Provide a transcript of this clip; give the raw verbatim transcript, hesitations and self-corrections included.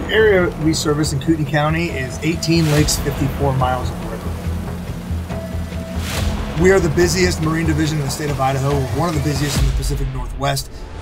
area we service in Kootenai County is eighteen lakes, fifty-four miles of river. We are the busiest marine division in the state of Idaho. We're one of the busiest in the Pacific Northwest.